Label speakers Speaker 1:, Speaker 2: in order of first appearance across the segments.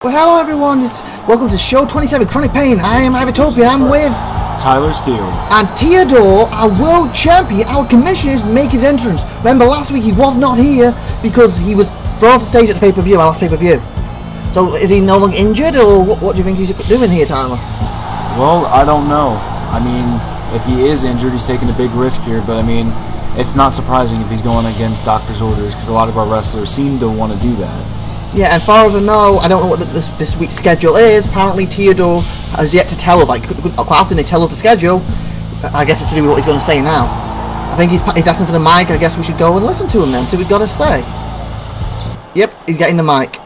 Speaker 1: Well, hello everyone, welcome to show 27, Chronic Pain. I am IVATOPIA, I'm with
Speaker 2: Tyler Steele.
Speaker 1: And Theodore, our world champion, our commissioner, make his entrance. Remember last week he was not here because he was thrown off the stage at the pay-per-view, our last pay-per-view. So is he no longer injured, or what do you think he's doing here, Tyler?
Speaker 2: Well, I don't know. I mean, if he is injured, he's taking a big risk here, but I mean, it's not surprising if he's going against doctor's orders because a lot of our wrestlers seem to want to do that.
Speaker 1: Yeah, and far as I know, I don't know what this week's schedule is. Apparently Theodore has yet to tell us. Like, quite often they tell us the schedule. I guess it's to do with what he's going to say now. I think he's asking for the mic. I guess we should go and listen to him then, see what he's got to say. Yep, he's getting the mic.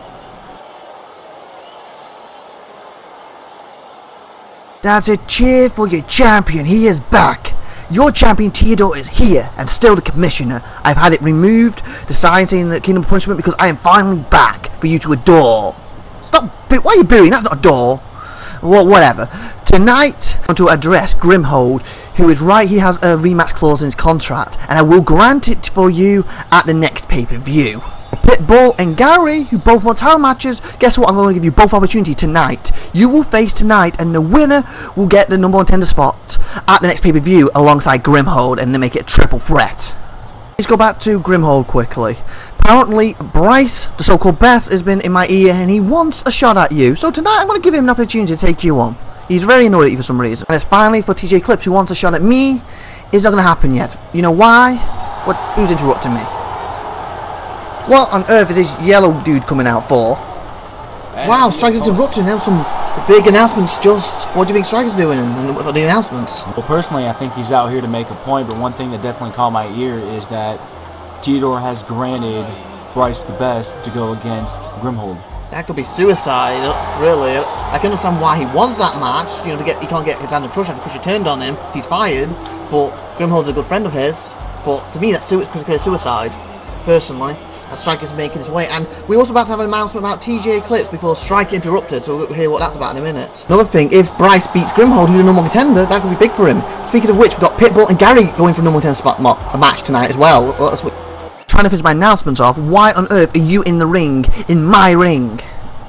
Speaker 1: That's a cheer for your champion. He is back. Your champion Theodore is here, and still the commissioner. I've had it removed, the sign saying the Kingdom of Punishment, because I am finally back for you to adore. Stop, why are you booing? That's not adore. Well, whatever. Tonight, I want to address Grimhold, who is right, he has a rematch clause in his contract, and I will grant it for you at the next pay-per-view. Pitbull and Gary, who both want title matches, guess what? I'm going to give you both opportunity tonight. You will face tonight, and the winner will get the number one tender spot at the next pay-per-view alongside Grimhold, and then make it a triple threat. Let's go back to Grimhold quickly. Apparently, Bryce, the so-called Best, has been in my ear, and he wants a shot at you. So tonight, I'm going to give him an opportunity to take you on. He's very annoyed at you for some reason. And it's finally for TJ Clips, who wants a shot at me. It's not going to happen yet. You know why? Who's interrupting me? What on earth is this yellow dude coming out for? Wow, Striker's interrupting him. Some big announcements. Just what do you think Striker's doing and what are the announcements?
Speaker 2: Well, personally, I think he's out here to make a point. But one thing that definitely caught my ear is that Theodore has granted Bryce the Best to go against Grimhold.
Speaker 1: That could be suicide, really. I can understand why he wants that match. You know, he can't get his hand crushed after Crusher turned on him. He's fired. But Grimhold's a good friend of his. But to me, that's suicide. Personally, as Striker's making his way. And we're also about to have an announcement about TJ Clips before Striker interrupted, so we'll hear what that's about in a minute. Another thing, if Bryce beats Grimhold, who's the number one contender, that could be big for him. Speaking of which, we've got Pitbull and Gary going for number one contender spot a match tonight as well. Trying to finish my announcements off, why on earth are you in the ring, in my ring?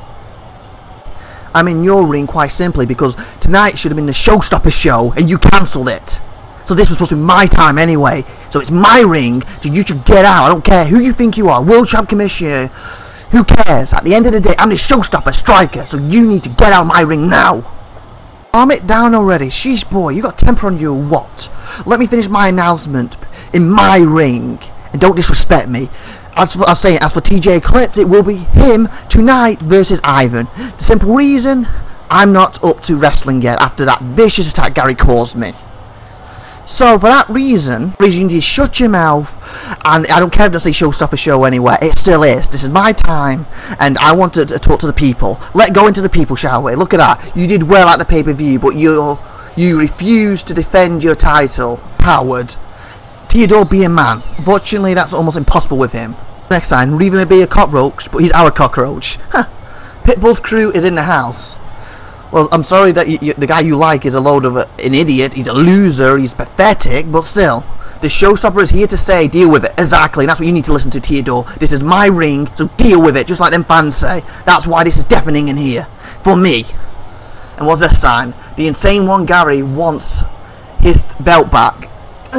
Speaker 1: I'm in your ring quite simply because tonight should have been the Showstopper show and you cancelled it. So this was supposed to be my time anyway. So it's my ring, so you should get out. I don't care who you think you are, World Champ Commissioner. Who cares? At the end of the day, I'm the Showstopper Striker, so you need to get out of my ring now. Calm it down already. Sheesh boy, you got temper on you or what? Let me finish my announcement in my ring. And don't disrespect me. As for TJ Clips, it will be him tonight versus Ivan. The simple reason, I'm not up to wrestling yet after that vicious attack Gary caused me. So for that reason, you need to shut your mouth, and I don't care if it's a Showstopper show anywhere, it still is. This is my time, and I want to talk to the people. Let go into the people, shall we? Look at that. You did well at the pay-per-view, but you refused to defend your title. Coward. Theodore, be a man. Unfortunately, that's almost impossible with him. Next time, Reaver may be a cockroach, but he's our cockroach. Pitbull's crew is in the house. Well, I'm sorry that the guy you like is a load of an idiot, he's a loser, he's pathetic, but still, the Showstopper is here to say, deal with it. Exactly, and that's what you need to listen to, Theodore. This is my ring, so deal with it, just like them fans say. That's why this is deafening in here. For me. And what's this sign? The insane one, Gary, wants his belt back.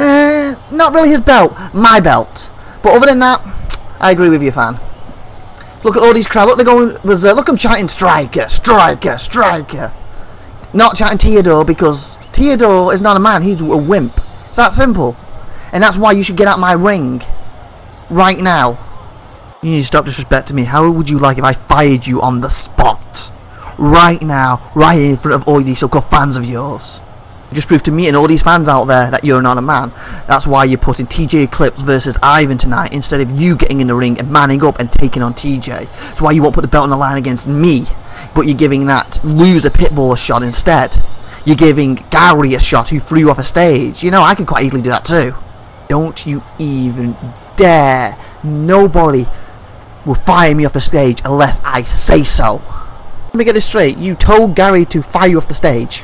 Speaker 1: Not really his belt, my belt. But other than that, I agree with you, fan. Look at all these crowds. Look, they're going. Look, I'm chanting Striker, Striker, Striker. Not chanting Theodore because Theodore is not a man. He's a wimp. It's that simple. And that's why you should get out my ring right now. You need to stop disrespecting me. How would you like if I fired you on the spot right now, right here in front of all these so-called fans of yours? Just prove to me and all these fans out there that you're not a man. That's why you're putting TJ Clips versus Ivan tonight instead of you getting in the ring and manning up and taking on TJ. That's why you won't put the belt on the line against me, but you're giving that loser Pitbull a shot instead. You're giving Gary a shot who threw you off a stage. You know, I can quite easily do that too. Don't you even dare. Nobody will fire me off the stage unless I say so. Let me get this straight. You told Gary to fire you off the stage.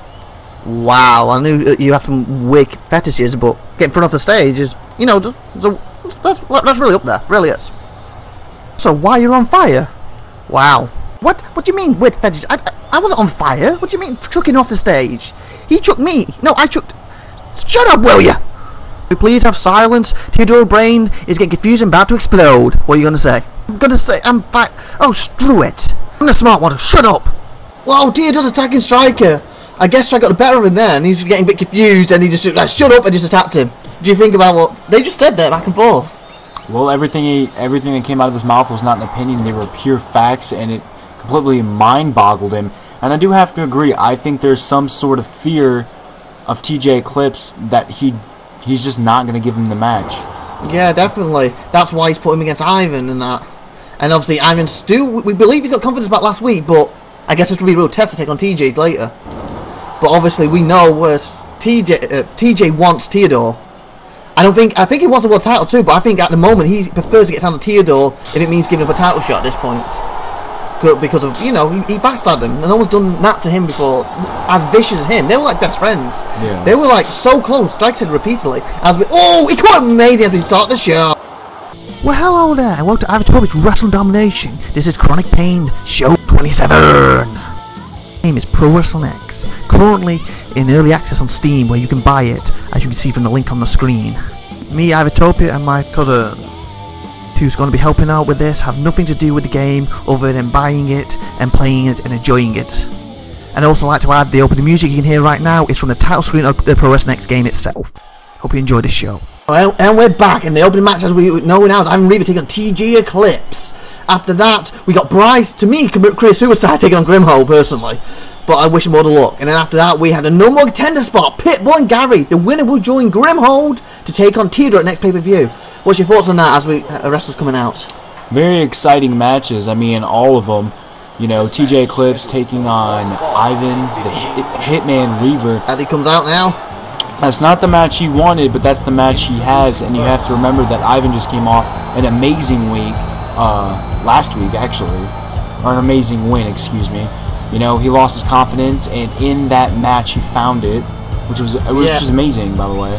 Speaker 1: Wow, I knew you have some weak fetishes, but getting thrown off the stage is, you know, that's really up there, really is. So why you're on fire? Wow, What? What do you mean, weird fetish? I wasn't on fire. What do you mean, chucking off the stage? He chucked me. No, I chucked... Shut up, will ya? Please have silence. Theodore brain is getting confused and about to explode. What are you going to say? I'm going to say I'm fine. Oh, screw it. I'm the smart one. Shut up. Well, Theodore's attacking Striker. I guess Striker got the better of him then. He's getting a bit confused and he just like, shut up and just attacked him. Do you think about what they just said there back and forth?
Speaker 2: Well, everything that came out of his mouth was not an opinion. They were pure facts, and it completely mind-boggled him. And I do have to agree. I think there's some sort of fear of TJ Eclipse that he's just not going to give him the match.
Speaker 1: Yeah, definitely. That's why he's put him against Ivan and that. And obviously, Ivan still, we believe he's got confidence back last week, but I guess this will be a real test to take on TJ later. But obviously, we know where TJ wants Theodore. I think he wants a world title too, but I think at the moment he prefers to get down to Theodore if it means giving up a title shot at this point. Because of, you know, he backstabbed him, and no one's done that to him before as vicious as him. They were like best friends.
Speaker 2: Yeah.
Speaker 1: They were like so close, like I said repeatedly. Oh, he caught amazing as we start the show. Well, hello there, and welcome to IVATOPIA'S Wrestling Domination. This is Kronic Pain, Show 27. My name is Pro Wrestling X, currently in early access on Steam, where you can buy it, as you can see from the link on the screen. Me, IVATOPIA, and my cousin, who's going to be helping out with this, have nothing to do with the game other than buying it and playing it and enjoying it. And I'd also like to add, the opening music you can hear right now is from the title screen of the Pro Wrestling X game itself. Hope you enjoy this show. And we're back in the opening match, as we know now, is Ivan Reaver taking on TJ Eclipse. After that, we got Bryce, to me, career suicide, taking on Grimhole, personally. But I wish him all the luck. And then after that, we had a number one contender spot. Pitbull and Gary. The winner will join Grimhold to take on Theodore at next pay-per-view. What's your thoughts on that as wrestlers coming out?
Speaker 2: Very exciting matches. I mean, all of them. You know, TJ Eclipse taking on Ivan, the Hitman Reaver.
Speaker 1: As he comes out now.
Speaker 2: That's not the match he wanted, but that's the match he has. And you have to remember that Ivan just came off an amazing week. Last week, actually. Or an amazing win, excuse me. You know, he lost his confidence, and in that match, he found it, which was amazing, by the way.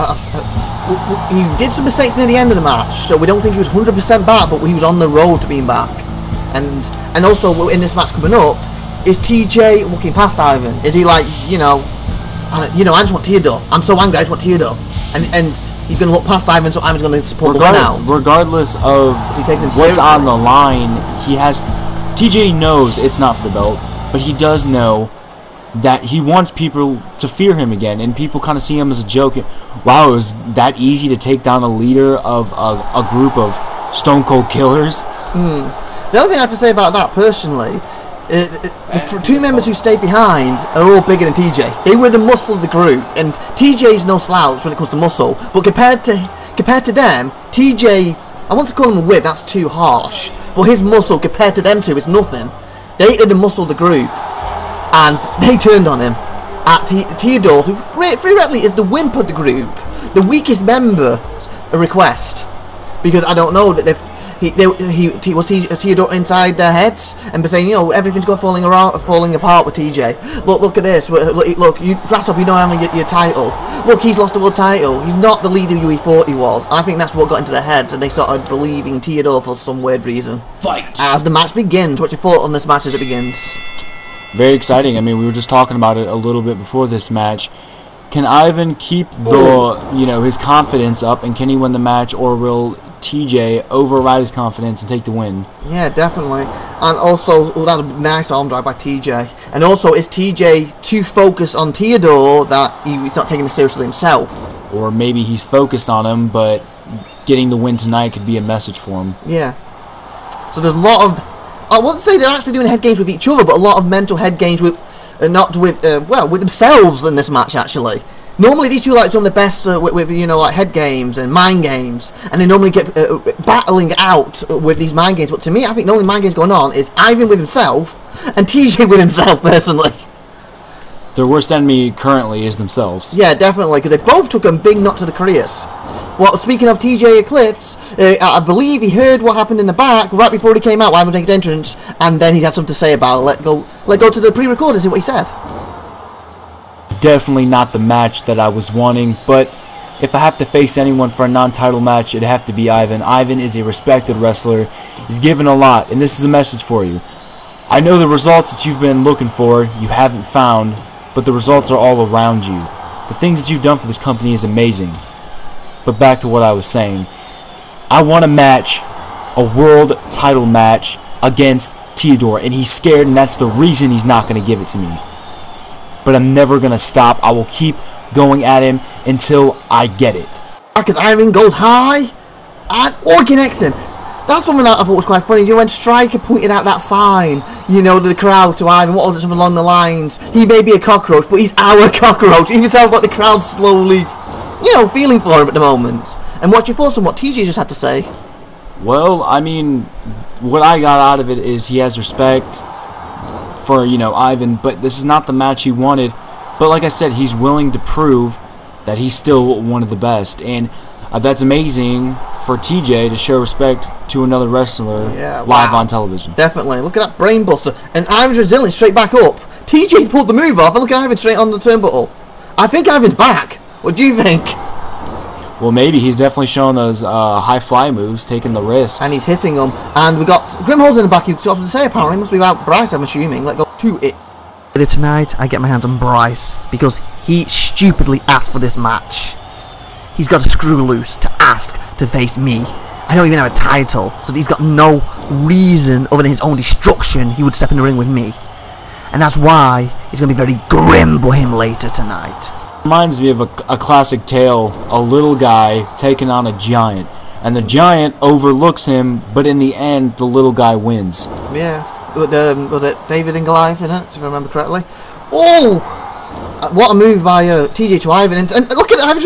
Speaker 1: He did some mistakes near the end of the match, so we don't think he was 100% back, but he was on the road to being back. And also, in this match coming up, is TJ looking past Ivan? Is he like, I just want Theodore. I'm so angry, I just want Theodore. And he's going to look past Ivan, so Ivan's going to support the win out.
Speaker 2: Regardless of what's on the line, TJ knows it's not for the belt, but he does know that he wants people to fear him again, and people kind of see him as a joke. Wow, it was that easy to take down a leader of a group of Stone Cold Killers?
Speaker 1: The other thing I have to say about that, personally, the two members who stayed behind are all bigger than TJ. They were the muscle of the group, and TJ's no slouch when it comes to muscle, but compared to them, TJ's, I want to call him a whip, that's too harsh, but his muscle compared to them two is nothing. They are the muscle of the group, and they turned on him. At Theodore, who theoretically is the wimp of the group, the weakest member, a request, because I don't know that was Theodore inside their heads and saying, everything's falling apart with TJ. Look at this. Look, you Grasshopper, you don't have your title. Look, he's lost the world title. He's not the leader who he thought he was. And I think that's what got into their heads, and they started believing Theodore for some weird reason. Fight! As the match begins, what's your thought on this match as it begins?
Speaker 2: Very exciting. I mean, we were just talking about it a little bit before this match. Can Ivan keep his confidence up, and can he win the match, or will TJ override his confidence and take the win?
Speaker 1: Yeah, definitely. And also, that was a nice arm drive by TJ. And also, is TJ too focused on Theodore that he's not taking it seriously himself?
Speaker 2: Or maybe he's focused on him, but getting the win tonight could be a message for him.
Speaker 1: Yeah. So there's a lot of, I wouldn't say they're actually doing head games with each other, but a lot of mental head games with themselves in this match, actually. Normally these two like some of the best with like head games and mind games, and they normally get battling out with these mind games. But to me, I think the only mind games going on is Ivan with himself and TJ with himself, personally.
Speaker 2: Their worst enemy currently is themselves.
Speaker 1: Yeah, definitely, because they both took a big nut to the careers. Well, speaking of TJ Eclipse, I believe he heard what happened in the back right before he came out, Ivan made his entrance, and then he had something to say about it. Let go to the pre-record and see what he said.
Speaker 2: Definitely not the match that I was wanting, but if I have to face anyone for a non-title match, it'd have to be Ivan. Ivan is a respected wrestler. He's given a lot, and this is a message for you. I know the results that you've been looking for, you haven't found, but the results are all around you. The things that you've done for this company is amazing. But back to what I was saying. I want a match, a world title match against Theodore, and he's scared, and that's the reason he's not going to give it to me. But I'm never going to stop. I will keep going at him until I get it.
Speaker 1: Because Ivan goes high or connects him. That's something that I thought was quite funny. You know, when Striker pointed out that sign, you know, to the crowd, to Ivan, what was it, something along the lines, he may be a cockroach, but he's our cockroach. It even sounds like the crowd's slowly, you know, feeling for him at the moment. And what's your thoughts on what TJ just had to say?
Speaker 2: Well, I mean, what I got out of it is he has respect for, you know, Ivan, but this is not the match he wanted. But like I said, he's willing to prove that he's still one of the best, and that's amazing for TJ to show respect to another wrestler live on television.
Speaker 1: Definitely. Look at that brainbuster. And Ivan's resilient straight back up. TJ pulled the move off, and look at Ivan straight on the turnbuckle. I think Ivan's back. What do you think?
Speaker 2: Well, maybe. He's definitely showing those high fly moves, taking the risks.
Speaker 1: And he's hitting them. And we got Grimhold's in the back. He's got to say, apparently. It must be about Bryce, I'm assuming. Let's go to it. Later tonight, I get my hands on Bryce because he stupidly asked for this match. He's got a screw loose to ask to face me. I don't even have a title, so he's got no reason other than his own destruction he would step in the ring with me. And that's why it's going to be very grim for him later tonight.
Speaker 2: Reminds me of a classic tale, a little guy taking on a giant, and the giant overlooks him, but in the end, the little guy wins.
Speaker 1: Yeah, was it David and Goliath in it, if I remember correctly? Oh! What a move by TJ to Ivan, and look at Ivan's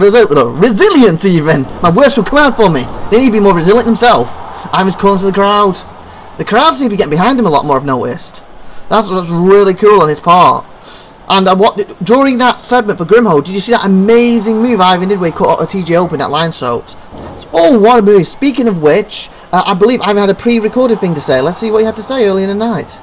Speaker 1: resilience even! My words will come out for me. They need to be more resilient himself. Ivan's calling to the crowd. The crowd seem to be getting behind him a lot more, I've noticed. That's really cool on his part. And during that segment for Grimhold, did you see that amazing move Ivan did where he cut TJ open, that line soaked? Oh, what a move. Speaking of which, I believe Ivan had a pre-recorded thing to say. Let's see what he had to say early in the night.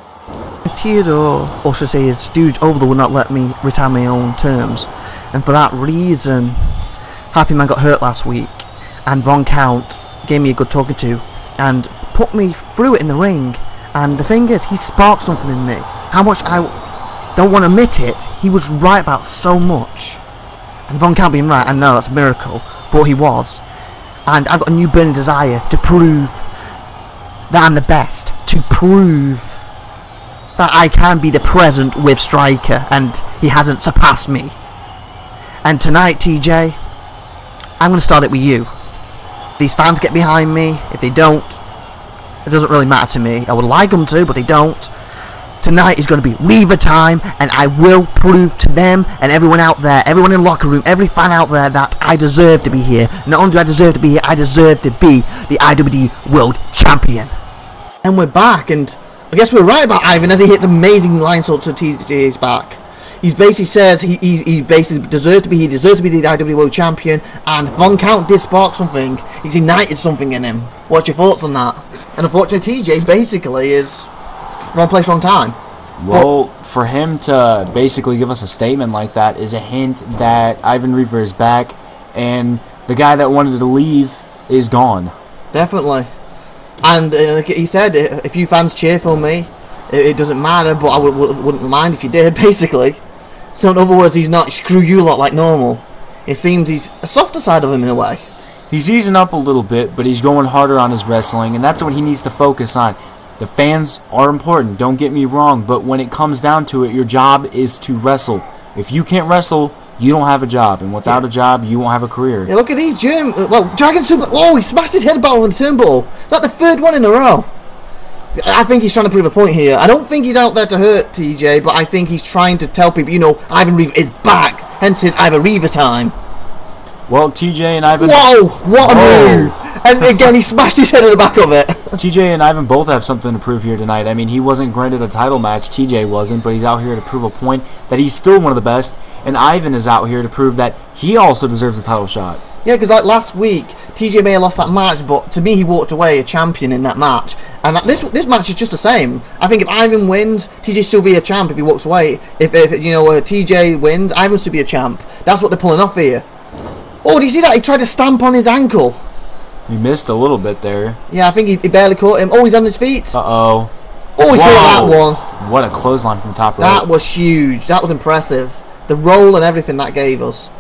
Speaker 1: Theodore, or should I say his stooge over there, would not let me retire my own terms. And for that reason, Happy Man got hurt last week. And Von Count gave me a good talking to and put me through it in the ring. And the thing is, he sparked something in me. How much I don't want to admit it, he was right about so much. And Von Count being right, I know that's a miracle, but he was. And I've got a new burning desire to prove that I'm the best. To prove that I can be the present with Striker, and he hasn't surpassed me. And tonight, TJ, I'm going to start it with you. These fans get behind me. If they don't, it doesn't really matter to me. I would like them to, but they don't. Tonight is going to be Reaver time, and I will prove to them and everyone out there, everyone in the locker room, every fan out there, that I deserve to be here. Not only do I deserve to be here, I deserve to be the IWD World Champion. And we're back, and I guess we're right about Ivan as he hits amazing line salts to TJ's back. He basically says he basically deserves to be the IWD World Champion, and Von Count did spark something. He's ignited something in him. What's your thoughts on that? And unfortunately, TJ basically is wrong place, wrong time.
Speaker 2: Well, for him to basically give us a statement like that is a hint that Ivan Reaver is back, and the guy that wanted to leave is gone.
Speaker 1: Definitely. And he said, if you fans cheer for me, it doesn't matter, but I wouldn't mind if you did, basically. So in other words, he's not screw you lot like normal. It seems he's a softer side of him in a way.
Speaker 2: He's easing up a little bit, but he's going harder on his wrestling, and that's what he needs to focus on. The fans are important, don't get me wrong, but when it comes down to it, your job is to wrestle. If you can't wrestle, you don't have a job, and without a job, you won't have a career.
Speaker 1: Yeah, look at these Dragon Super. Oh, he smashed his head bottom on the turnbuckle. Is that the third one in a row? I think he's trying to prove a point here. I don't think he's out there to hurt TJ, but I think he's trying to tell people, you know, Ivan Reaver is back. Hence his Ivan Reaver time.
Speaker 2: Well, TJ and Ivan...
Speaker 1: Whoa! What a move! And again, he smashed his head in the back of it.
Speaker 2: TJ and Ivan both have something to prove here tonight. I mean, he wasn't granted a title match. TJ wasn't, but he's out here to prove a point that he's still one of the best. And Ivan is out here to prove that he also deserves a title shot.
Speaker 1: Yeah, because like last week, TJ may have lost that match, but to me, he walked away a champion in that match. And this match is just the same. I think if Ivan wins, TJ still be a champ if he walks away. If you know TJ wins, Ivan still be a champ. That's what they're pulling off here. Oh, do you see that? He tried to stamp on his ankle.
Speaker 2: He missed a little bit there.
Speaker 1: Yeah, I think he barely caught him. Oh, he's on his feet.
Speaker 2: Uh-oh.
Speaker 1: Oh, he caught that one.
Speaker 2: What a clothesline from the top rope.
Speaker 1: That was huge. That was impressive. The roll and everything that gave us.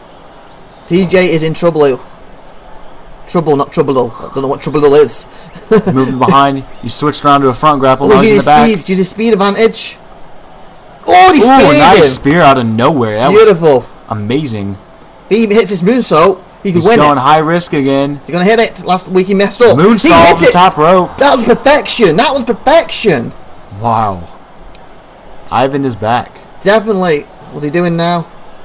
Speaker 1: TJ is in trouble. Trouble, not trouble. I don't know what trouble is.
Speaker 2: Moving behind. You switched around to a front grapple.
Speaker 1: Look
Speaker 2: Now
Speaker 1: at
Speaker 2: he's in the back.
Speaker 1: speed. Use his speed advantage. Oh, he speared
Speaker 2: nice
Speaker 1: him.
Speaker 2: spear out of nowhere. That
Speaker 1: Beautiful.
Speaker 2: was amazing.
Speaker 1: If he hits his moonsault, he could
Speaker 2: He's
Speaker 1: win
Speaker 2: going
Speaker 1: it.
Speaker 2: high risk again.
Speaker 1: He's going to hit it. Last week he messed up.
Speaker 2: Moonsault
Speaker 1: He
Speaker 2: off
Speaker 1: hit
Speaker 2: the
Speaker 1: it.
Speaker 2: top rope.
Speaker 1: That was perfection. That was perfection.
Speaker 2: Wow. Ivan is back.
Speaker 1: Definitely. What's he doing now?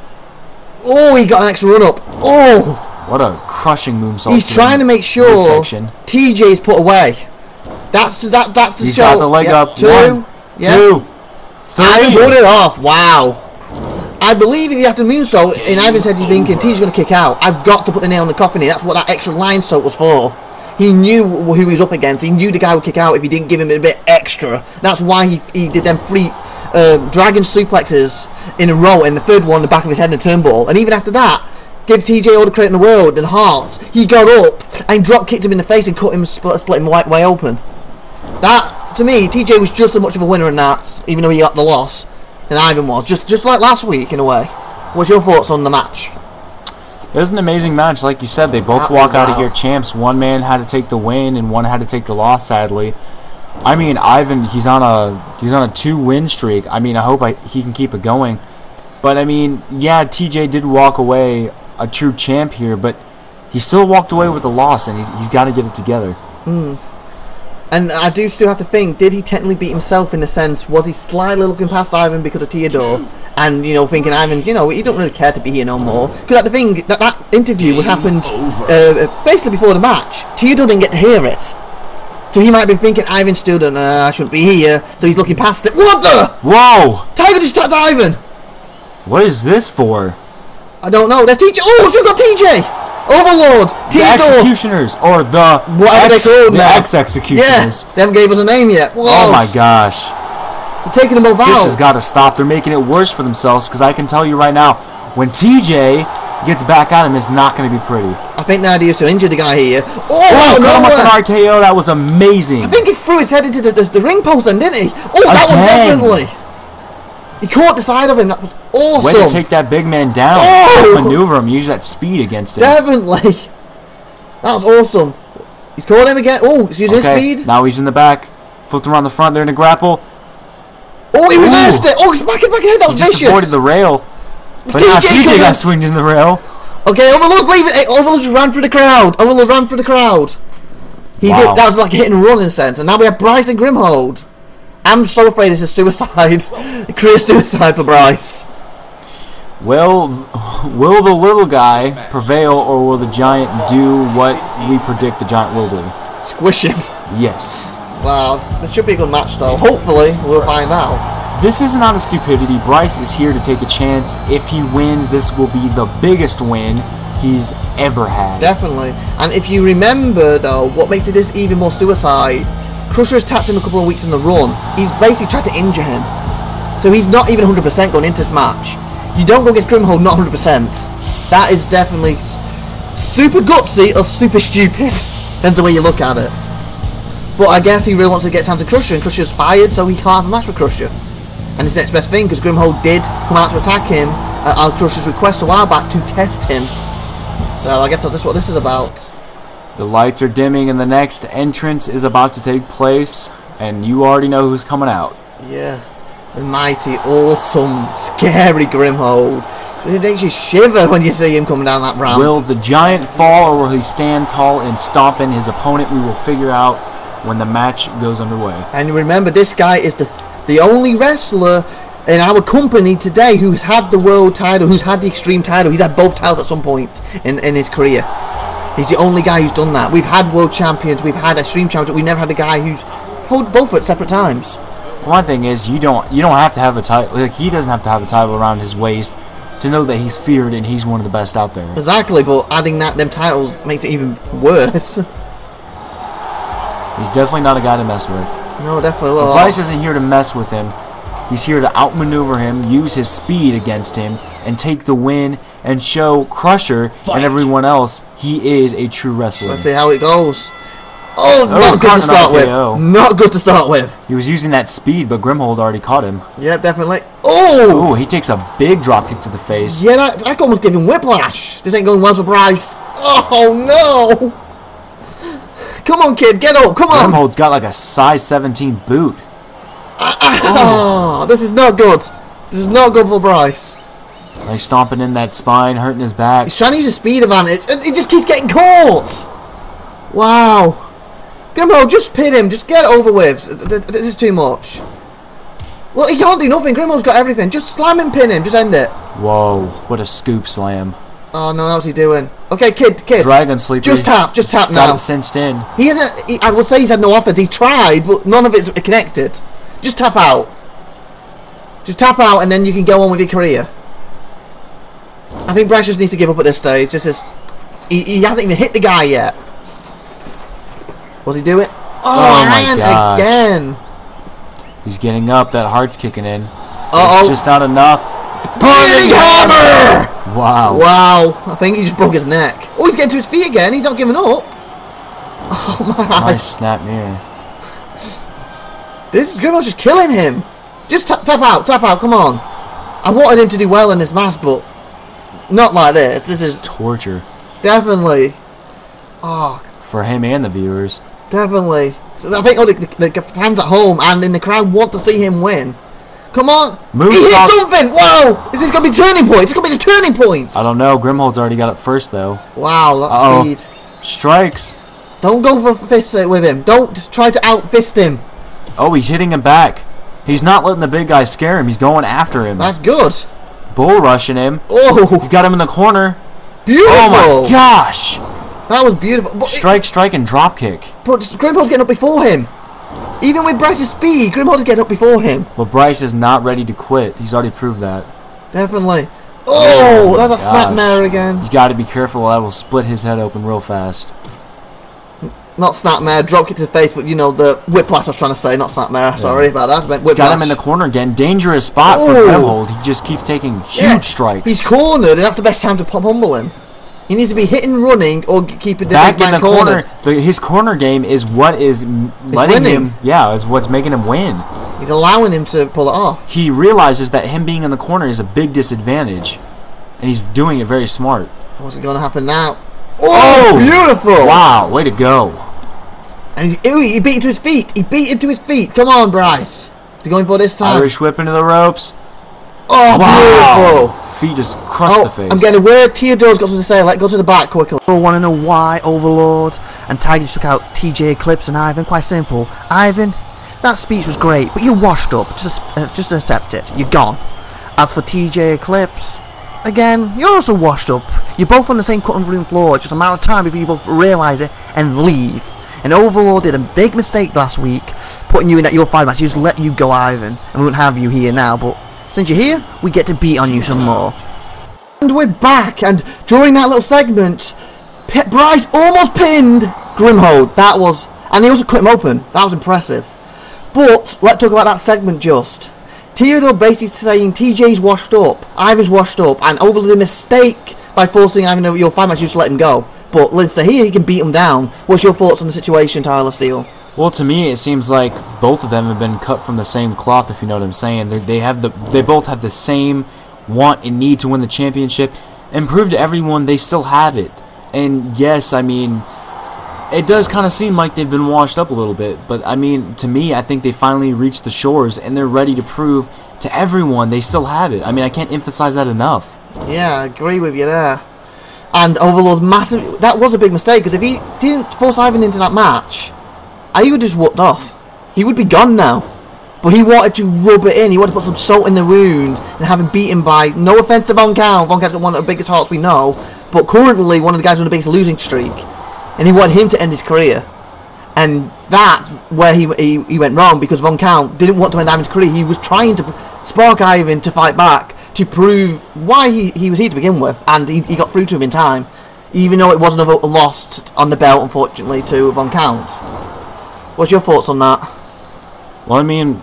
Speaker 1: Oh, he got an extra run up. Oh.
Speaker 2: What a crushing moonsault.
Speaker 1: He's trying to make sure
Speaker 2: midsection.
Speaker 1: TJ's put away. That's the
Speaker 2: He's
Speaker 1: show.
Speaker 2: got the leg
Speaker 1: Yep.
Speaker 2: up.
Speaker 1: 2.
Speaker 2: 1,
Speaker 1: Yeah.
Speaker 2: 2, 3.
Speaker 1: Ivan put it off. Wow. I believe if you have to moonsault, and Ivan said he's thinking, TJ's going to kick out. I've got to put the nail in the coffin here. That's what that extra line soap was for. He knew who he was up against. He knew the guy would kick out if he didn't give him a bit extra. That's why he did them 3 dragon suplexes in a row, and the third one in the back of his head in a turnbuckle. And even after that, give TJ all the credit in the world and heart. He got up and drop kicked him in the face and cut him, split him way open. That, to me, TJ was just as much of a winner in that, even though he got the loss, than Ivan was. Just like last week, in a way. What's your thoughts on the match?
Speaker 2: It was an amazing match. Like you said, they both walk out of here champs. One man had to take the win, and one had to take the loss, sadly. I mean, Ivan, he's on a 2-win streak. I mean, I hope he can keep it going. But, I mean, yeah, TJ did walk away a true champ here, but he still walked away with a loss, and he's got to get it together.
Speaker 1: And I do still have to think, did he technically beat himself in the sense, was he slightly looking past Ivan because of Theodore? And, you know, thinking Ivan's, you know, he don't really care to be here no more. Because the thing, that interview happened basically before the match. Theodore didn't get to hear it. So he might have been thinking, Ivan still don't, I shouldn't be here. So he's looking past it. What the?
Speaker 2: Whoa!
Speaker 1: Tiger just attacked Ivan!
Speaker 2: What is this for?
Speaker 1: I don't know. There's TJ. Oh, you got TJ! Overlord!
Speaker 2: The Executioners, or the
Speaker 1: whatever they called now.
Speaker 2: Ex-Executioners.
Speaker 1: Yeah, they haven't gave us a name yet. Whoa.
Speaker 2: Oh my gosh.
Speaker 1: They're taking them both out.
Speaker 2: This has got to stop. They're making it worse for themselves, because I can tell you right now, when TJ gets back at him, it's not going to be pretty.
Speaker 1: I think the idea is to injure the guy here.
Speaker 2: Oh, come with an RKO. That was amazing.
Speaker 1: I think he threw his head into the ring post then, didn't he? Oh, that was definitely. He caught the side of him. That was awesome.
Speaker 2: Way to take that big man down. Maneuver him. Use that speed against him.
Speaker 1: Definitely. That was awesome. He's caught him again. Oh, he's using his speed.
Speaker 2: Now he's in the back. Flipped around the front. They're in a grapple.
Speaker 1: Oh, he reversed it. Oh, he's back in ahead. That was vicious.
Speaker 2: He just avoided the rail. But now TJ got swinged in the rail.
Speaker 1: Okay, Overlord's leaving. Hey, Overlord's ran through the crowd. Overlord ran through the crowd. He did. That was like a hit and run in a sense. And now we have Bryce and Grimhold. I'm so afraid this is suicide. Career suicide for Bryce.
Speaker 2: Will the little guy prevail, or will the giant do what we predict the giant will do?
Speaker 1: Squish him.
Speaker 2: Yes.
Speaker 1: Wow, this should be a good match though. Hopefully, we'll find out.
Speaker 2: This isn't out of stupidity. Bryce is here to take a chance. If he wins, this will be the biggest win he's ever had.
Speaker 1: Definitely. And if you remember though, what makes it this even more suicide, Crusher has tapped him a couple of weeks in the run. He's basically tried to injure him. So he's not even 100% going into this match. You don't go against Grimhold not 100%. That is definitely super gutsy or super stupid. Depends on the way you look at it. But I guess he really wants to get down to Crusher, and Crusher's fired, so he can't have a match with Crusher. And it's the next best thing, because Grimhold did come out to attack him at Crusher's request a while back to test him. So I guess that's what this is about.
Speaker 2: The lights are dimming and the next entrance is about to take place, and you already know who's coming out.
Speaker 1: Yeah, the mighty, awesome, scary Grimhold. It makes you shiver when you see him coming down that ramp.
Speaker 2: Will the giant fall, or will he stand tall and stomp in his opponent? We will figure out when the match goes underway. And
Speaker 1: remember, this guy is the only wrestler in our company today who's had the world title, who's had the extreme title. He's had both titles at some point in his career. He's the only guy who's done that. We've had world champions, we've had extreme champions, we've never had a guy who's held both at separate times.
Speaker 2: One thing is, you don't have to have a title. Like, he doesn't have to have a title around his waist to know that he's feared and he's one of the best out there.
Speaker 1: Exactly, but adding them titles makes it even worse.
Speaker 2: He's definitely not a guy to mess with.
Speaker 1: No, definitely.
Speaker 2: Bryce isn't here to mess with him. He's here to outmaneuver him, use his speed against him, and take the win and show Crusher and everyone else he is a true wrestler.
Speaker 1: Let's see how it goes. Oh, not good to start with. Not good to start with.
Speaker 2: He was using that speed, but Grimhold already caught him.
Speaker 1: Yeah, definitely. Oh!
Speaker 2: Ooh, he takes a big drop kick to the face.
Speaker 1: Yeah, that could almost give him whiplash. This ain't going well for Bryce. Oh, no! Come on, kid, get up, come on!
Speaker 2: Grimhold's got like a size 17 boot.
Speaker 1: Oh, this is not good. This is not good for Bryce.
Speaker 2: He's stomping in that spine, hurting his back.
Speaker 1: He's trying to use a speed advantage, and he just keeps getting caught. Wow. Grimhold, just pin him. Just get it over with. This is too much. Well, he can't do nothing. Grimhold's got everything. Just slam him, pin him. Just end it.
Speaker 2: Whoa, what a scoop slam.
Speaker 1: Oh, no, how's he doing? Okay, kid.
Speaker 2: Dragon Sleeper.
Speaker 1: Just tap now.
Speaker 2: Got it cinched in.
Speaker 1: He hasn't, I will say he's had no offense. He's tried, but none of it's connected. Just tap out. Just tap out, and then you can go on with your career. I think Bryce just needs to give up at this stage. He hasn't even hit the guy yet. What's he doing? Oh my gosh. Again.
Speaker 2: He's getting up. That heart's kicking in.
Speaker 1: It's
Speaker 2: just not enough.
Speaker 1: Burning hammer!
Speaker 2: Wow.
Speaker 1: Wow. I think he just broke his neck. Oh, he's getting to his feet again. He's not giving up. Oh my.
Speaker 2: Nice snap near.
Speaker 1: This is Grimhold's just killing him. Just tap out. Come on. I wanted him to do well in this match, but not like this. This is
Speaker 2: torture.
Speaker 1: Definitely. Oh.
Speaker 2: For him and the viewers.
Speaker 1: Definitely. So I think all the fans at home and in the crowd want to see him win. Come on. He hit something. Wow. Is this going to be turning point? It's going to be the turning point.
Speaker 2: I don't know. Grimhold's already got it first, though.
Speaker 1: Wow. That's speed.
Speaker 2: Strikes.
Speaker 1: Don't go for fist with him. Don't try to out-fist him.
Speaker 2: Oh, he's hitting him back. He's not letting the big guy scare him. He's going after him.
Speaker 1: That's good.
Speaker 2: Bull rushing him.
Speaker 1: Oh.
Speaker 2: He's got him in the corner.
Speaker 1: Beautiful.
Speaker 2: Oh, my gosh.
Speaker 1: That was beautiful. But
Speaker 2: strike, and drop kick.
Speaker 1: But Grimhold's getting up before him. Even with Bryce's speed, Grimhold's getting up before him.
Speaker 2: Well, Bryce is not ready to quit. He's already proved that.
Speaker 1: Definitely. Oh, that's a snapmare again.
Speaker 2: He's got to be careful. That will split his head open real fast.
Speaker 1: Not snapmare, drop kick to the face, but you know, the whiplash I was trying to say, not snapmare. Yeah. Sorry about that.
Speaker 2: He's got him in the corner again. Dangerous spot for Grimhold. He just keeps taking huge strikes.
Speaker 1: He's cornered, and that's the best time to humble him. He needs to be hitting, running, or keeping the
Speaker 2: back in the corner. His corner game is what is letting him. Yeah, is what's making him win.
Speaker 1: He's allowing him to pull it off.
Speaker 2: He realizes that him being in the corner is a big disadvantage, and he's doing it very smart.
Speaker 1: What's going to happen now? Oh, beautiful!
Speaker 2: Wow, way to go!
Speaker 1: And he beat him to his feet. He beat him to his feet. Come on, Bryce. Is he going for this time?
Speaker 2: Irish whip into the ropes.
Speaker 1: Oh, beautiful!
Speaker 2: Feet just crushed the face.
Speaker 1: I'm getting a word. Theodore's got something to say. Let's go to the back quickly.
Speaker 3: I want to know why Overlord and Tiger took out TJ Eclipse and Ivan. Quite simple. Ivan, that speech was great, but you're washed up. Just accept it. You're gone. As for TJ Eclipse, again, you're also washed up. You're both on the same cutting room floor. It's just a matter of time before you both realise it and leave. And Overlord did a big mistake last week, putting you in that your fight match. He just let you go, Ivan, and we wouldn't have you here now. But since you're here, we get to beat on you some more.
Speaker 1: And we're back, and during that little segment, Bryce almost pinned Grimhold. That was, and he also cut him open. That was impressive. But let's talk about that segment just. Theodore basically saying TJ's washed up, Ivan's washed up, and Overlord did a mistake by forcing Ivan over your fight match just to let him go. But Linster here, he can beat him down. What's your thoughts on the situation, Tyler Steele?
Speaker 2: Well, to me, it seems like both of them have been cut from the same cloth, if you know what I'm saying. They both have the same want and need to win the championship and prove to everyone they still have it. And yes, I mean, it does kind of seem like they've been washed up a little bit, but I mean, to me, I think they finally reached the shores and they're ready to prove to everyone they still have it. I mean, I can't emphasize that enough.
Speaker 1: Yeah, I agree with you there. And Overlord's massive, that was a big mistake, because if he didn't force Ivan into that match, he would just walked off. He would be gone now. But he wanted to rub it in. He wanted to put some salt in the wound and have him beaten by, no offense to Von Count. Von Count's got one of the biggest hearts we know, but currently one of the guys on the biggest losing streak. And he wanted him to end his career. And that's where he went wrong, because Von Count didn't want to end Ivan's career. He was trying to spark Ivan to fight back, to prove why he was here to begin with, and he got through to him in time, even though it wasn't a lost on the belt, unfortunately, to Von Count. What's your thoughts on that?
Speaker 2: Well, I mean,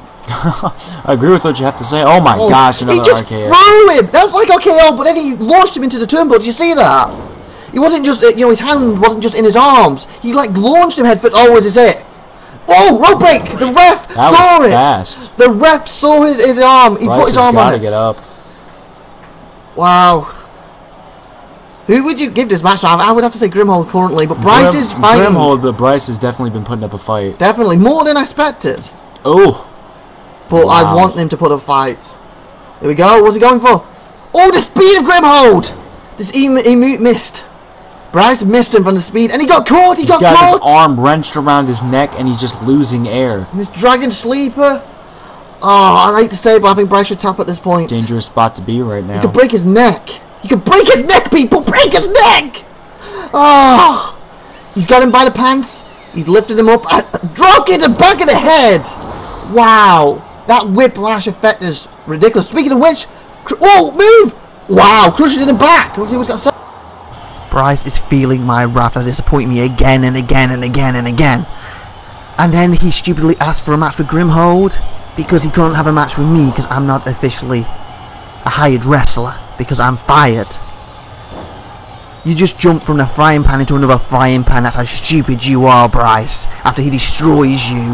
Speaker 2: I agree with what you have to say. Oh my gosh, another RKO.
Speaker 1: He just threw him! That was like RKO, but then he launched him into the turnbuckle. Did you see that?
Speaker 3: He wasn't just, you know, his hand wasn't just in his arms. He like launched him head first. Oh, was this it? Oh, rope break! The ref saw it.
Speaker 2: Fast.
Speaker 3: The ref saw his arm. He
Speaker 2: Bryce
Speaker 3: put his arm on it.
Speaker 2: Gotta get up.
Speaker 3: Wow. Who would you give this match? I would have to say Grimhold currently, but Bryce is fighting.
Speaker 2: Grimhold, but Bryce has definitely been putting up a fight.
Speaker 3: Definitely more than I expected.
Speaker 2: Oh.
Speaker 3: But
Speaker 2: wow.
Speaker 3: I want him to put up a fight. Here we go. What's he going for? Oh, the speed of Grimhold! This he missed. Bryce missed him from the speed, and he got caught. He's got
Speaker 2: his arm wrenched around his neck, and he's just losing air.
Speaker 3: And this Dragon Sleeper. Oh, I hate to say it, but I think Bryce should tap at this point.
Speaker 2: Dangerous spot to be right now.
Speaker 3: He could break his neck. He could break his neck, people! Break his neck! Oh! He's got him by the pants. He's lifted him up. Drop kick to the back of the head. Wow. That whiplash effect is ridiculous. Speaking of which, oh, move! Wow, crushes in the back. Let's see what's got to say. Bryce is feeling my wrath for disappointing me again and again and again and again. And then he stupidly asked for a match with Grimhold because he couldn't have a match with me because I'm not officially a hired wrestler because I'm fired. You just jump from the frying pan into another frying pan. That's how stupid you are, Bryce. After he destroys you,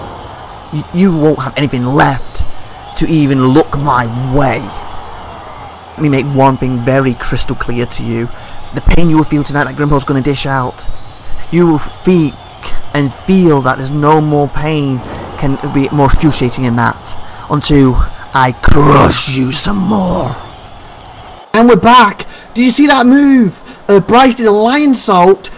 Speaker 3: you won't have anything left to even look my way. Let me make one thing very crystal clear to you. The pain you will feel tonight that Grimhold's going to dish out, you will think and feel that there's no more pain can be more excruciating than that until I crush you some more. And we're back. Did you see that move? Bryce did a lion salt,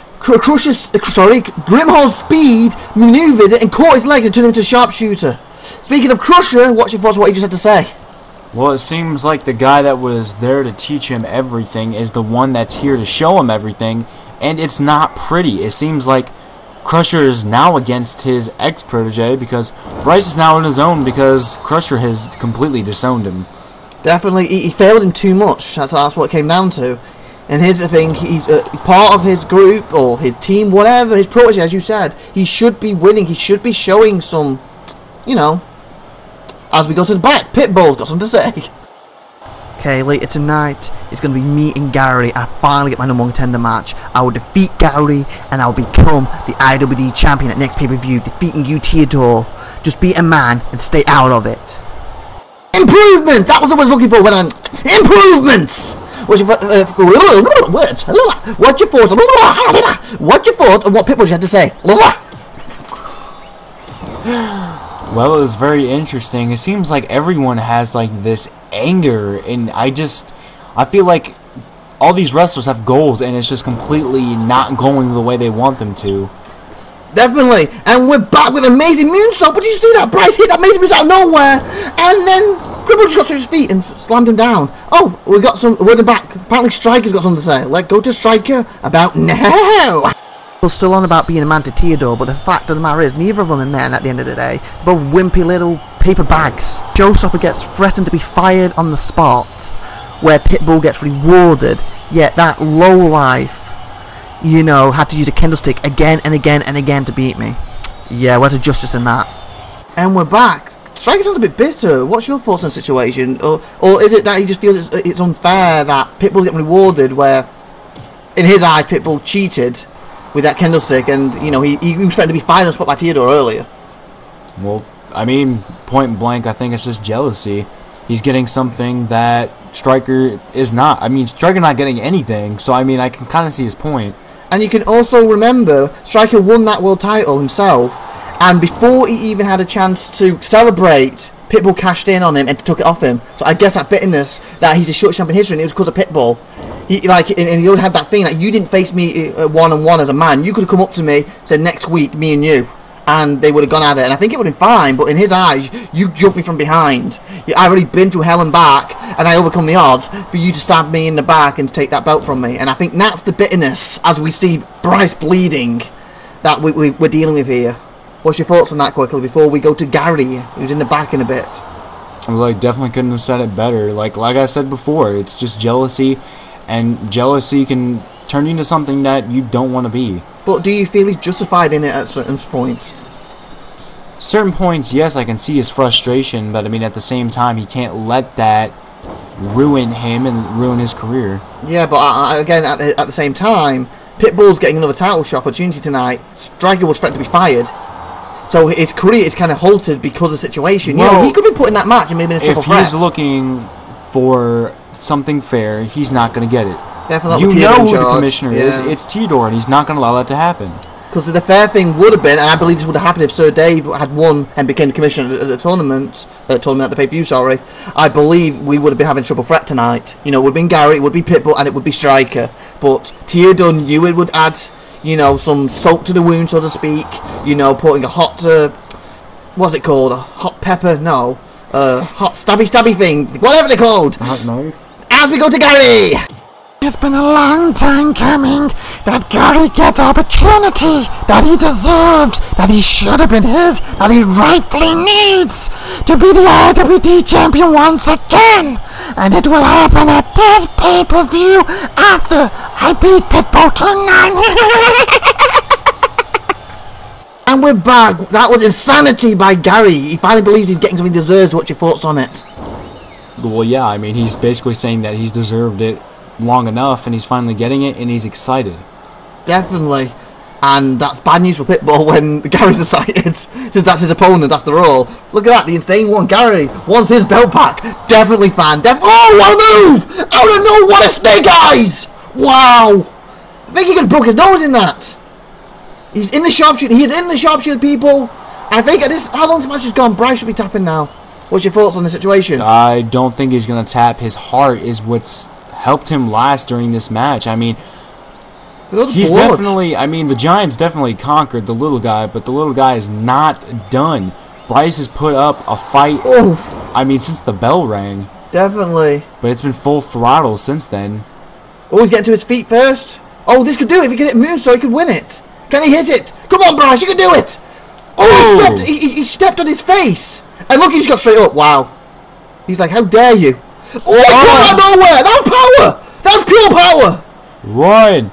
Speaker 3: Grimhold's speed, manoeuvred it and caught his legs and turned him into a sharpshooter. Speaking of Crusher, what's your thoughts on what you just had to say?
Speaker 2: Well, it seems like the guy that was there to teach him everything is the one that's here to show him everything, and it's not pretty. It seems like Crusher is now against his ex-protege because Bryce is now on his own because Crusher has completely disowned him. Definitely,
Speaker 3: he failed him too much. That's what it came down to. And here's the thing, he's part of his group or his team, whatever, his protege, as you said. He should be winning. He should be showing some, you know. As we go to the back, Pitbull's got something to say. Okay, later tonight, it's going to be me and Gary. I finally get my number one contender match. I will defeat Gary, and I will become the IWD champion at next pay-per-view, defeating you, Theodore. Just be a man and stay out of it. Improvements! That was what I was looking for when I'm... Improvements! What's your words? What's your thoughts? What's your thoughts on what Pitbull had to say?
Speaker 2: Well, it was very interesting. It seems like everyone has like this anger, and I feel like all these wrestlers have goals, and it's just completely not going the way they want them to.
Speaker 3: Definitely, and we're back with amazing moonsault. But did you see that? Bryce hit that amazing moonsault out of nowhere, and then Gribble just got to his feet and slammed him down. Oh, we got some. We're back. Apparently, Striker's got something to say. Let's go to Striker about now. We're still on about being a man to Theodore, but the fact of the matter is, neither of them are men at the end of the day. They're both wimpy little paper bags. Showstopper gets threatened to be fired on the spot, where Pitbull gets rewarded. Yet that lowlife, you know, had to use a candlestick again and again and again to beat me. Yeah, where's the justice in that? And we're back. Striker sounds a bit bitter. What's your thoughts on the situation? Or is it that he just feels it's unfair that Pitbull's getting rewarded, where, in his eyes, Pitbull cheated with that candlestick, and you know he was threatened to be fired on the spot by Theodore earlier.
Speaker 2: Well, I mean, point blank, I think it's just jealousy. He's getting something that Striker is not. I mean, Striker not getting anything, so I mean, I can kind of see his point.
Speaker 3: And you can also remember, Striker won that world title himself, and before he even had a chance to celebrate, Pitbull cashed in on him and took it off him. So I guess that bitterness that he's a short champion in history, and it was because of Pitbull. He would have that thing that you didn't face me one-on-one as a man. You could have come up to me, said next week, me and you, and they would have gone at it. And I think it would have been fine, but in his eyes, you jumped me from behind. I've already been through hell and back, and I overcome the odds for you to stab me in the back and to take that belt from me. And I think that's the bitterness, as we see Bryce bleeding, that we're dealing with here. What's your thoughts on that quickly before we go to Gary, who's in the back in a bit?
Speaker 2: Well, I definitely couldn't have said it better. Like I said before, it's just jealousy, and jealousy can turn you into something that you don't want to be.
Speaker 3: But do you feel he's justified in it at certain points?
Speaker 2: Certain points, yes, I can see his frustration, but I mean, at the same time, he can't let that ruin him and ruin his career.
Speaker 3: Yeah, but again, at the same time, Pitbull's getting another title shot opportunity tonight. Striker was threatened to be fired. So his career is kind of halted because of the situation. Well, you know, he could be put in that match and maybe in a triple threat.
Speaker 2: If he's looking for something fair, he's not going to get it.
Speaker 3: Definitely.
Speaker 2: You know who the commissioner is. It's Theodore, and he's not going to allow that to happen.
Speaker 3: Because the fair thing would have been, and I believe this would have happened if Sir Dave had won and became the commissioner at the tournament, at the pay-per-view, sorry. I believe we would have been having triple threat tonight. You know, it would have been Gary, it would be Pitbull, and it would be Striker. But Theodore knew it would add, you know, some salt to the wound, so to speak. You know, putting a hot, what's it called? A hot pepper? No. Hot stabby thing. Whatever they're called.
Speaker 2: Hot knife.
Speaker 3: As we go to Gary!
Speaker 1: It's been a long time coming that Gary gets opportunity that he deserves, that he should have been his, that he rightfully needs to be the IWD champion once again. And it will happen at this pay-per-view after I beat Pitbull tonight.
Speaker 3: And we're back. That was insanity by Gary. He finally believes he's getting something he deserves. What's your thoughts on it?
Speaker 2: Well, yeah, I mean, he's basically saying that he's deserved it long enough, and he's finally getting it, and he's excited.
Speaker 3: Definitely. And that's bad news for Pitbull when Gary's excited, since that's his opponent after all. Look at that, the insane one. Gary wants his belt back. Definitely fan. Oh, what a move! Out of no, what a snake eyes! Wow! I think he could have broke his nose in that. He's in the sharpshooter. He is in the sharpshooter, people. I think at this, how long's the match has gone? Bryce should be tapping now. What's your thoughts on the situation?
Speaker 2: I don't think he's going to tap. His heart is what's helped him last during this match. I mean, he's definitely, I mean, the Giants definitely conquered the little guy, but the little guy is not done. Bryce has put up a fight, I mean, since the bell rang.
Speaker 3: Definitely.
Speaker 2: But it's been full throttle since then.
Speaker 3: Oh, he's getting to his feet first. Oh, this could do it. If he can hit Moonsault, he could win it. Can he hit it? Come on, Bryce, you can do it. Oh, he stepped on his face. And look, he just got straight up. Wow. He's like, how dare you? Oh, he came out of nowhere! That was power! That was pure power!
Speaker 2: 1,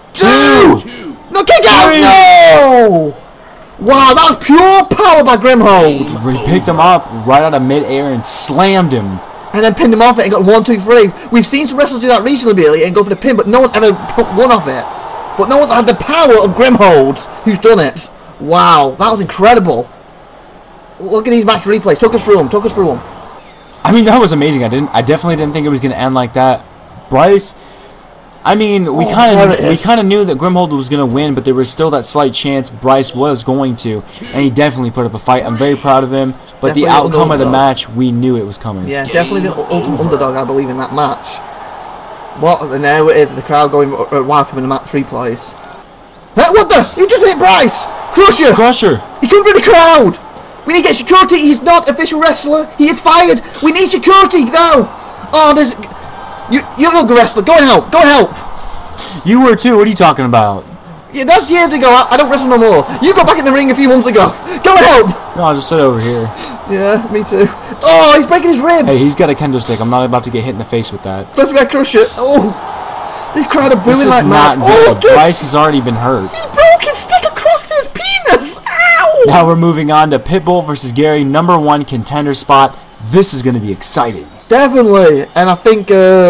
Speaker 2: 2,
Speaker 3: no, kick out! No! Wow, that was pure power by Grimhold!
Speaker 2: He picked him up right out of midair and slammed him.
Speaker 3: And then pinned him off it and got 1, 2, 3. We've seen some wrestlers do that recently, Billy, and go for the pin, but no one's ever put one off it. But no one's had the power of Grimhold who's done it. Wow, that was incredible. Look at these match replays. Took us through them.
Speaker 2: I mean, that was amazing. I definitely didn't think it was going to end like that. Bryce, I mean, we kind of knew that Grimhold was going to win, but there was still that slight chance Bryce was going to, and he definitely put up a fight. I'm very proud of him, but definitely the outcome of the match, we knew it was coming.
Speaker 3: Yeah, definitely the ultimate underdog, I believe, in that match. What? And there it is, the crowd going wild from the match replays. Hey, what the? You just hit Bryce! Crusher! He couldn't through the crowd! We need to get security. He's not official wrestler. He is fired. We need security now. Oh, there's... You're a good wrestler. Go and help. Go and help.
Speaker 2: You were too. What are you talking about?
Speaker 3: Yeah, that's years ago. I don't wrestle no more. You got back in the ring a few months ago. Go and help.
Speaker 2: No, I'll just sit over here.
Speaker 3: Yeah, me too. Oh, he's breaking his ribs.
Speaker 2: Hey, he's got a kendo stick. I'm not about to get hit in the face with that.
Speaker 3: First we got Crusher. Oh, this crowd are booing like mad.
Speaker 2: Oh, Bryce has already been hurt.
Speaker 3: He broke his stick across his penis. Ow.
Speaker 2: Now we're moving on to Pitbull versus Gary, #1 contender spot. This is going to be exciting.
Speaker 3: Definitely. And I think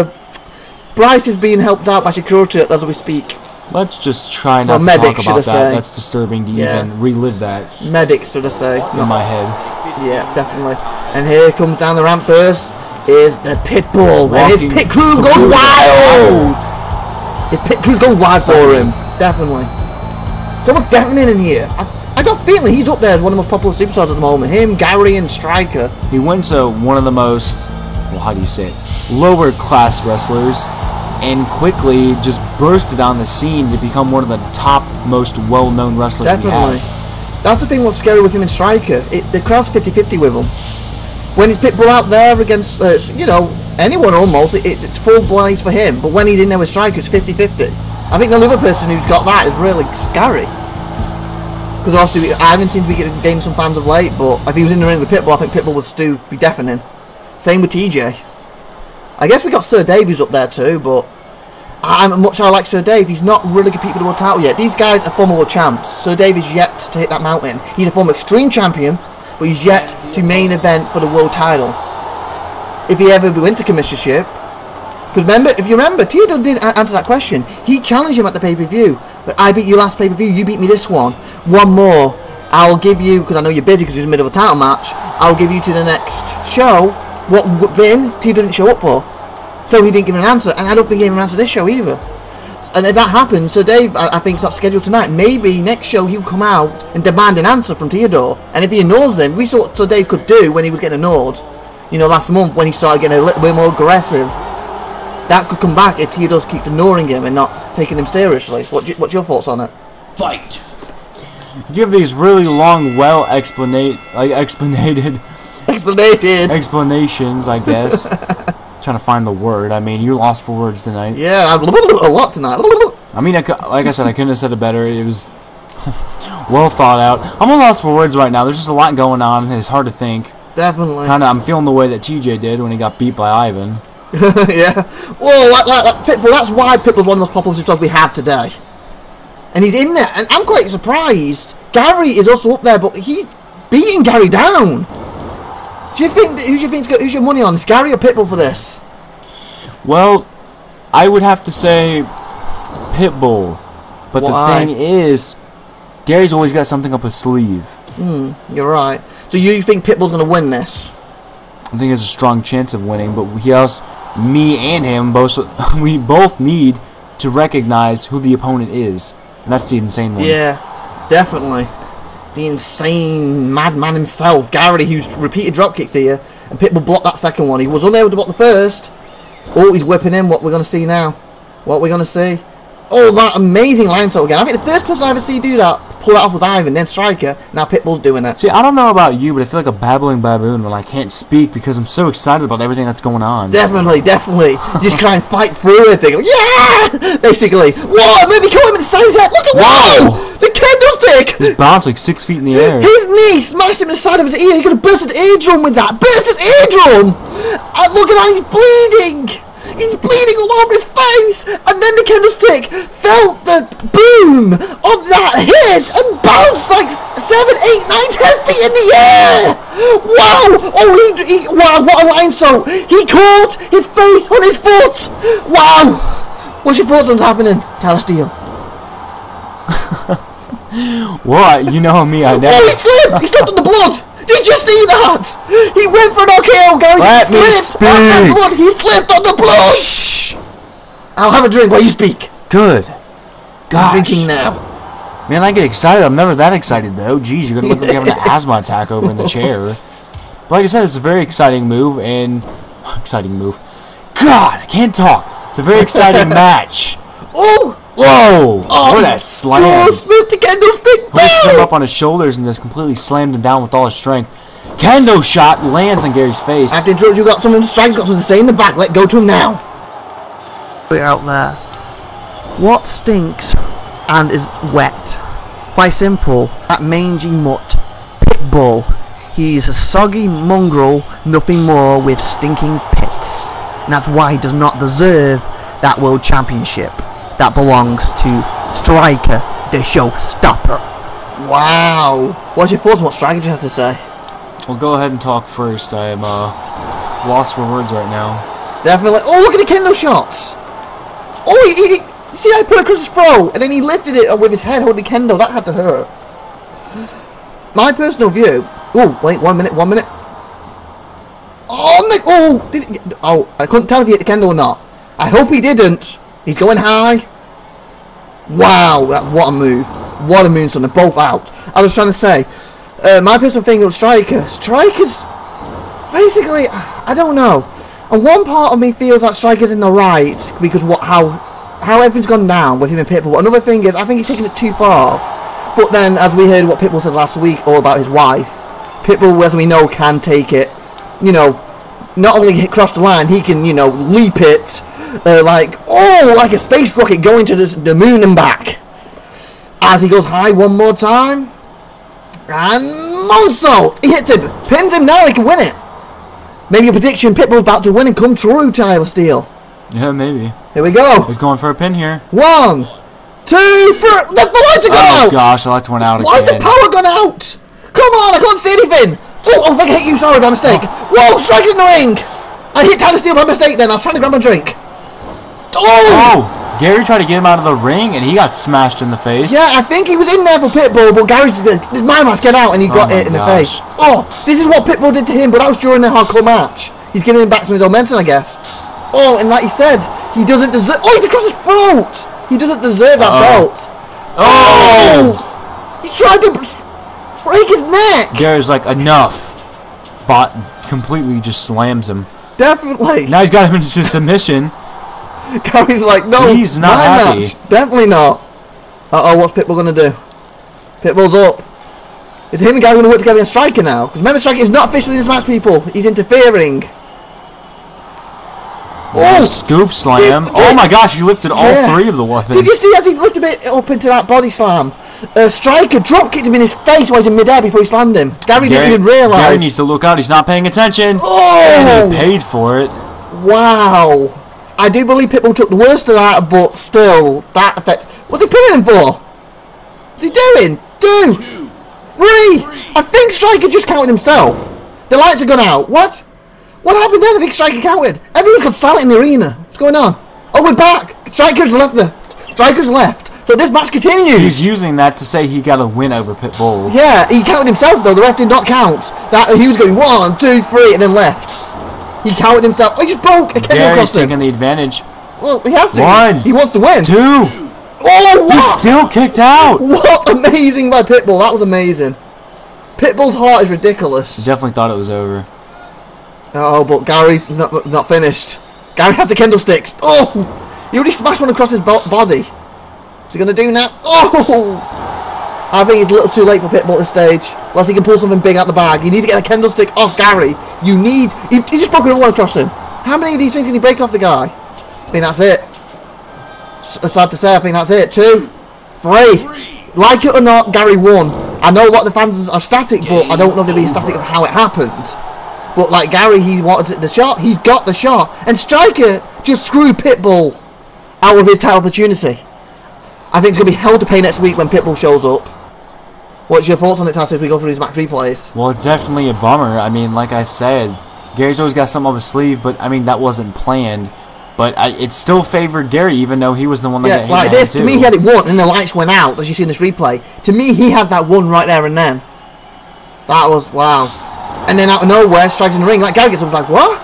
Speaker 3: Bryce is being helped out by security as we speak.
Speaker 2: Let's just try not to
Speaker 3: medics,
Speaker 2: talk about that. That's disturbing to even relive that.
Speaker 3: Medics, should I say.
Speaker 2: In my head.
Speaker 3: Yeah, definitely. And here comes down the ramp burst is the Pitbull. And his pit crew goes wild. His pit crew's going wild for him. Definitely. It's almost deafening in here. I got a feeling he's up there as one of the most popular superstars at the moment. Him, Gary, and Striker.
Speaker 2: He went to one of the most, well, how do you say it, lower class wrestlers, and quickly just bursted on the scene to become one of the top, most well-known wrestlers we have.
Speaker 3: That's the thing what's scary with him and Striker. The crowd's 50-50 with him. When he's Pitbull out there against, you know, anyone almost, it's full blaze for him. But when he's in there with Striker, it's 50-50. I think the other person who's got that is really scary. Because obviously, I haven't seen to be gaining some fans of late, but if he was in the ring with Pitbull, I think Pitbull would still be deafening. Same with TJ. I guess we got Sir Dave who's up there too, but I like Sir Dave. He's not really competing for the world title yet. These guys are former world champs. Sir Dave is yet to hit that mountain. He's a former Extreme champion, but he's yet to main event for the world title. if he ever went to commissionership. Because remember, if you remember, Theodore didn't answer that question. He challenged him at the pay-per-view. But I beat you last pay-per-view, you beat me this one. One more. I'll give you, because I know you're busy because you're in the middle of a title match, I'll give you to the next show what then Theodore didn't show up for. So he didn't give an answer, and I don't think he gave an answer this show either. And if that happens, so Dave, I think it's not scheduled tonight. Maybe next show he'll come out and demand an answer from Theodore. And if he ignores him, we saw what so Dave could do when he was getting ignored. You know, last month when he started getting a little bit more aggressive. That could come back if Theodore keeps ignoring him and not taking him seriously. What's your thoughts on it?
Speaker 4: Fight!
Speaker 2: You give these really long, explanations, I guess. Trying to find the word. I mean, you lost for words tonight.
Speaker 3: Yeah, a lot tonight.
Speaker 2: I mean, like I said, I couldn't have said it better. It was well thought out. I'm a loss for words right now. There's just a lot going on, and it's hard to think.
Speaker 3: Definitely.
Speaker 2: I'm feeling the way that TJ did when he got beat by Ivan.
Speaker 3: Yeah. Well, like Pitbull, that's why Pitbull's one of the most popular superstars we have today. And he's in there, and I'm quite surprised. Gary is also up there, but he's beating Gary down. Do you think who's your money on? Is Gary or Pitbull for this?
Speaker 2: Well, I would have to say Pitbull, but
Speaker 3: Why?
Speaker 2: the thing is, Gary's always got something up his sleeve.
Speaker 3: You're right. So you think Pitbull's going to win this?
Speaker 2: I think there's a strong chance of winning, but me and him, we both need to recognize who the opponent is, and that's the insane one.
Speaker 3: Yeah, definitely. The insane madman himself, Gary, who's repeated drop kicks here, and Pitbull blocked that second one. He was unable to block the first. Oh, he's whipping in. What we're going to see now? What we're going to see? Oh, that amazing line shot again. I think the first person I ever see do that, pull that off, was Ivan, then Striker. Now Pitbull's doing it.
Speaker 2: See, I don't know about you, but I feel like a babbling baboon when I can't speak because I'm so excited about everything that's going on.
Speaker 3: Definitely. Just try and fight through it. Go, yeah! Basically. Whoa, maybe kill him in the side of his head. Look at
Speaker 2: Whoa!
Speaker 3: The candlestick!
Speaker 2: He bounced like 6 feet in the air.
Speaker 3: His knee smashed him in the side of his ear. He could have burst his eardrum with that. Burst his eardrum! And look at how he's bleeding! He's bleeding all over his face! And then the candlestick felt the boom of that hit and bounced like 7, 8, 9, 10 feet in the air! Wow! Oh, wow, what a line so! He caught his face on his foot! Wow! What's your thoughts on what's happening, Tyler Steele?
Speaker 2: What? You know me, I never...
Speaker 3: Oh, he slipped! He slipped on the blood! Did you see that? He went for an RKO, Gary.
Speaker 2: Let me
Speaker 3: slipped on the blood. He slipped on the blood. Shh! I'll have a drink while you speak.
Speaker 2: Good. Gosh.
Speaker 3: I'm drinking now.
Speaker 2: Man, I get excited. I'm never that excited, though. Jeez, you're going to look like you're having an asthma attack over in the chair. But like I said, it's a very exciting move, and... Exciting move. God, I can't talk. It's a very exciting match.
Speaker 3: Oh!
Speaker 2: Whoa! Oh, what a slam!
Speaker 3: Mr. Candlestick!
Speaker 2: Pushed him up on his shoulders and just completely slammed him down with all his strength. Kendo shot lands on Gary's face.
Speaker 3: I have to interrupt you. Got someone to strike. Got something to say in the back. Let go to him now.
Speaker 1: We're out there. What stinks and is wet? Quite simple. That mangy mutt, Pitbull. He's a soggy mongrel, nothing more with stinking pits. And that's why he does not deserve that world championship. That belongs to Striker, the showstopper.
Speaker 3: Wow. What's your thoughts on what Striker just had to say?
Speaker 2: Well, go ahead and talk first. I am lost for words right now.
Speaker 3: Definitely. Oh, look at the kendo shots. Oh, he see how he put it across his throat, and then he lifted it with his head holding kendo. That had to hurt. My personal view. Oh, wait, 1 minute. Oh, Nick. Oh, I couldn't tell if he hit the kendo or not. I hope he didn't. He's going high. Wow, what a move. What a move, son. They're both out. I was trying to say, my personal thing with Striker's basically, I don't know. And one part of me feels like Striker's in the right because how everything's gone down with him and Pitbull. But another thing is, I think he's taking it too far. But then, as we heard what Pitbull said last week, all about his wife, Pitbull, as we know, can take it, you know, not only cross the line, he can, you know, leap it, like a space rocket going to the moon and back. As he goes high one more time. And moonsault! He hits him, pins him now, he can win it. Maybe a prediction, Pitbull's about to win and come true, Tyler Steele.
Speaker 2: Yeah, maybe.
Speaker 3: Here we go.
Speaker 2: He's going for a pin here.
Speaker 3: 1, 2, 3. The lights are gone out!
Speaker 2: Oh gosh, the lights went out again.
Speaker 3: Why is the power gone out? Come on, I can't see anything. Oh, I think I hit you. Sorry, by mistake. Whoa, Striker's in the ring.
Speaker 1: I hit Tyler Steele by mistake then. I was trying to grab my drink.
Speaker 2: Oh! Gary tried to get him out of the ring, and he got smashed in the face.
Speaker 1: Yeah, I think he was in there for Pitbull, but Gary's my mask, get out, and he got hit in the face. Oh, this is what Pitbull did to him, but that was during the hardcore match. He's giving him back to his own medicine, I guess. Oh, and like he said, he doesn't deserve... Oh, he's across his throat! He doesn't deserve that belt. Oh! He's trying to break his neck!
Speaker 2: Gary's like, enough. But completely just slams him.
Speaker 1: Definitely.
Speaker 2: Now he's got him into submission.
Speaker 1: Gary's like, no,
Speaker 2: he's not happy.
Speaker 1: Match. Definitely not. Uh-oh, what's Pitbull going to do? Pitbull's up. Is him and Gary going to work together in Striker now? Because remember, Striker is not officially in this match, people. He's interfering.
Speaker 2: Oh, scoop slam. Oh my gosh, he lifted all three of the weapons.
Speaker 1: Did you see as he lifted it up into that body slam? Striker drop kicked him in his face while he's in midair before he slammed him. Gary didn't even realise.
Speaker 2: Gary needs to look out. He's not paying attention.
Speaker 1: Oh!
Speaker 2: And he paid for it.
Speaker 1: Wow. I do believe Pitbull took the worst of that, but still, that effect. What's he pinning him for? What's he doing? 2, 3. I think Striker just counted himself. The lights are gone out. What? What happened then? I think Striker counted. Everyone's got silent in the arena. What's going on? Oh, we're back. Striker's left. Striker's left. So this match continues.
Speaker 2: He's using that to say he got a win over Pitbull.
Speaker 1: Yeah, he counted himself though. The ref did not count. That he was going 1, 2, 3, and then left. He counted himself. Oh, he just broke a kendo
Speaker 2: Gary's
Speaker 1: across him.
Speaker 2: taking the advantage.
Speaker 1: Well, he has to.
Speaker 2: 1.
Speaker 1: He wants to win.
Speaker 2: 2.
Speaker 1: Oh, what?
Speaker 2: He's still kicked out.
Speaker 1: What amazing by Pitbull. That was amazing. Pitbull's heart is ridiculous.
Speaker 2: He definitely thought it was over.
Speaker 1: Oh, but Gary's not finished. Gary has the kendo sticks. Oh, he already smashed one across his body. What's he going to do now? Oh, I think it's a little too late for Pitbull at this stage. Unless he can pull something big out the bag. You need to get a kendo stick off Gary. You need... He just broke another one across him. How many of these things can he break off the guy? I think that's it. It's sad to say, I think that's it. 2, 3. Like it or not, Gary won. I know a lot of the fans are static, but I don't know if they'll be static of how it happened. But like Gary, he wanted the shot. He's got the shot. And Striker just screwed Pitbull out of his title opportunity. I think it's going to be hell to pay next week when Pitbull shows up. What's your thoughts on it, Tass, if we go through his match replays?
Speaker 2: Well, it's definitely a bummer. I mean, like I said, Gary's always got something up his sleeve, but I mean, that wasn't planned. But it still favored Gary, even though he was the one that got hit.
Speaker 1: Like this, to me, he had it won, and the lights went out, as you see in this replay. To me, he had that one right there and then. That was, wow. And then out of nowhere, strikes in the ring. Like, Gary gets up, was like, what?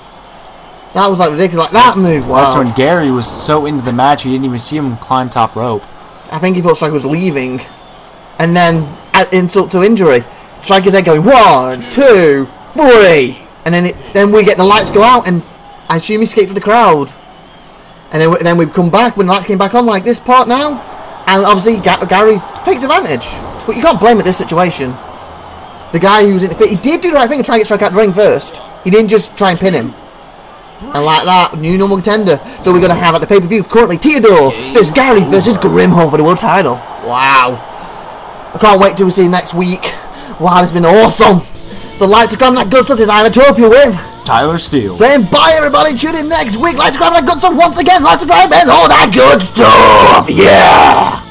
Speaker 1: That was like ridiculous. Like, that move, wow.
Speaker 2: That's when Gary was so into the match, he didn't even see him climb top rope.
Speaker 1: I think he thought Striker was leaving. And then, at insult to injury, Striker's head going, 1, 2, 3. And then we get the lights go out, and I assume he escaped from the crowd. And then we come back, when the lights came back on, like this part now. And obviously, Gary takes advantage. But you can't blame it this situation. The guy who was in the fit, he did do the right thing and try and get Striker out the ring first. He didn't just try and pin him. And like that, new normal contender. So we're going to have at the pay-per-view, currently, Theodore versus Gary versus Grimho for the world title. Wow. I can't wait till we see you next week. Wow, it's been awesome. So like to grab that good stuff, is IVATOPIA with
Speaker 2: Tyler Steele.
Speaker 1: Saying bye everybody, tune in next week. Like to grab that good stuff once again, like to grab and all that good stuff. Yeah.